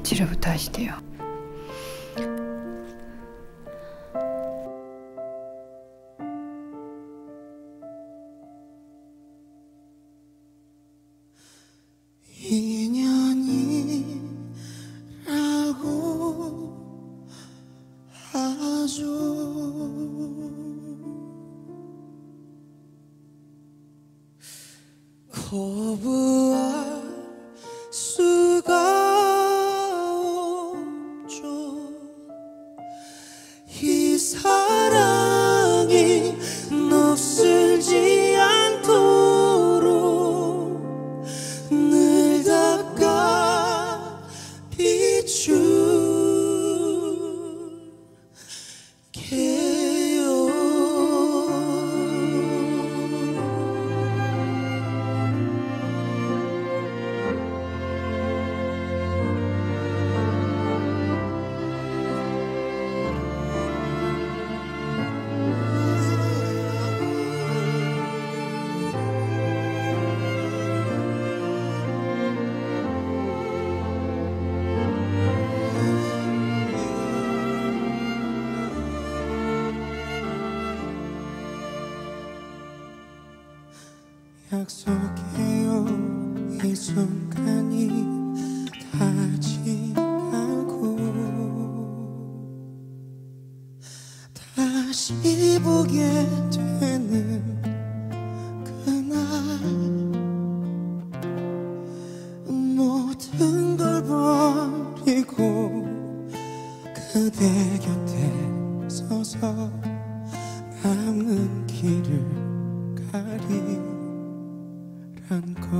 치료부터 하시대요. 인연이라고 하죠. 거부할 수가 없죠. 이 사랑이 녹슬지 않도록 늘 닦아 비출게요. 약속해요. 이 순간이 다 지나고 다시 보게 되는 그날 모든 걸 버리고 그대 곁에 서서 남은 길을 가리란 걸.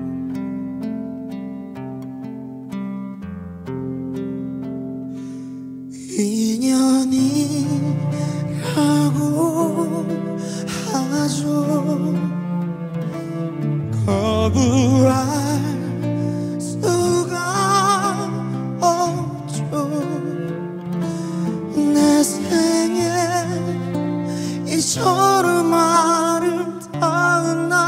인연이라고 하죠. 거부할 수가 없죠. 내 생에 이처럼 아름다운 날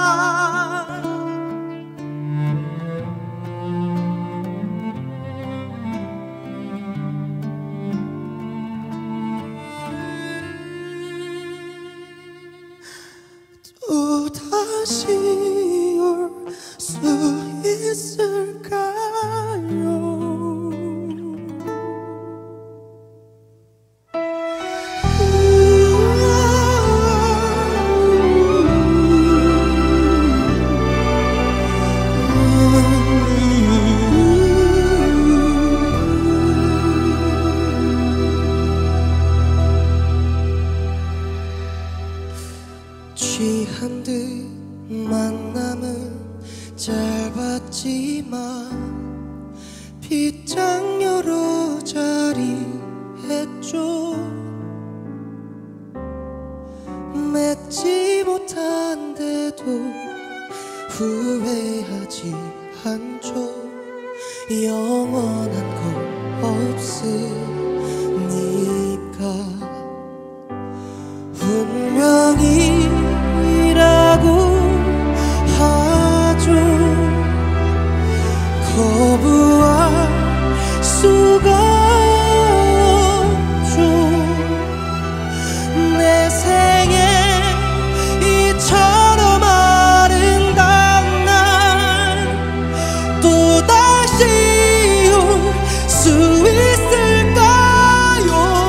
또 다시 올 수 있을까요? 취한 듯 만남은 짧았지만 빗장 여러 자리 했죠. 맺지 못한데도 후회하지 않죠. 영원한 거 없으니까. 운명이라고 하죠. 거부할 수가 없죠. 내 생에 이처럼 아름다운 날 또다시 올 수 있을까요?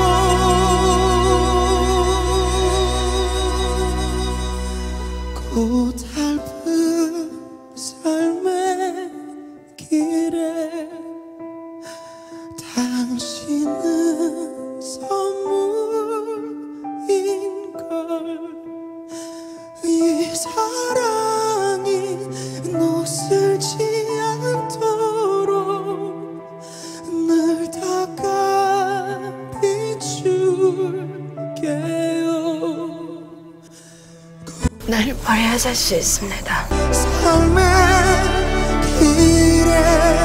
고달픈 삶의 길에 당신은 선물인걸. 이 사랑이 녹슬지 않도록 늘 닦아 비출게요. 날 버려줄 수 있습니다. 삶의 길에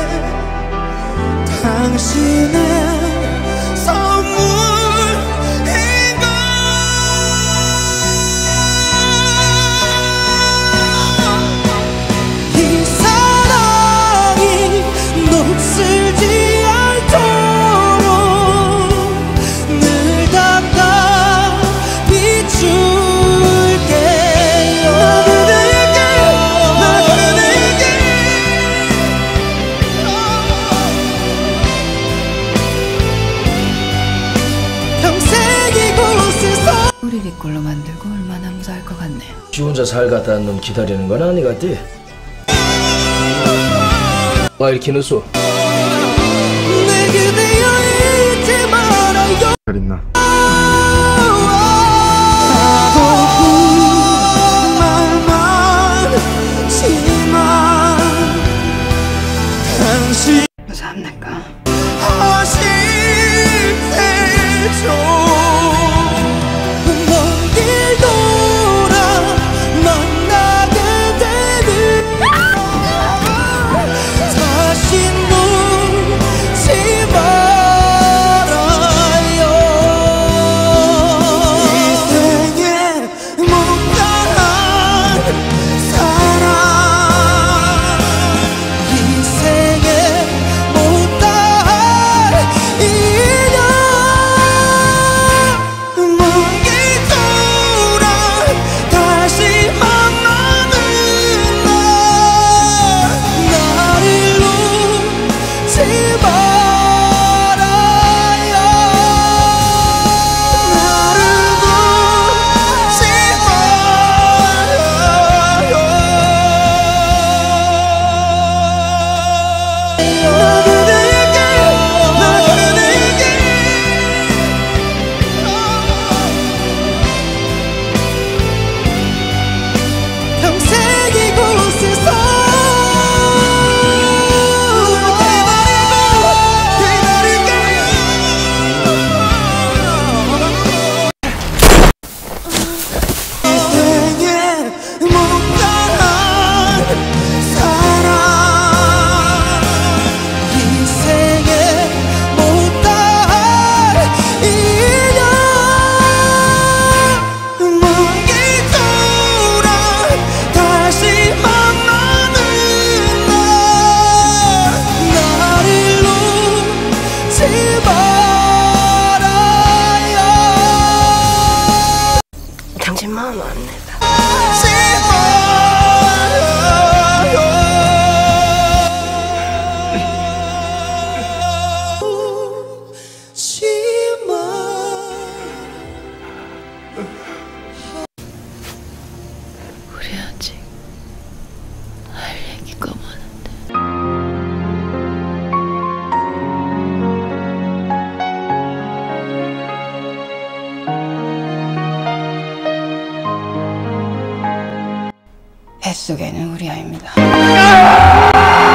당신의 선물인걸. 이 사랑이 녹슬지 않도록 꼬리 뒷골로 만들고 얼마나 무사할 것 같네. 지 혼자 살 갔다 온 놈 기다리는 건 아니 같디? 와 이렇게 늦어? 내게 되어 있지 말아요. 잘 있나? 말만 지만 당신 무사합니까? 아쉽대죠. 먼 길 돌아 만나게 되는 다시 묻지 말아요. 인생에 못다한 사랑, 인생에 못다한 인연, 먼 길 돌아 다시 만나는 날, 나를 놓지 말아요. 나를 놓지 말아요. 나 그대에게, 나 그대에게 평생 이곳에서 인생에 못다한 사랑, 인생에 못다한 인연, 먼 길 돌아 다시 만나는 날, 나를 놓지 말아요. 당신 마음 압니다. 놓지 우리 아직 할 얘기가 많은데. 뱃속에는 우리 아입니다.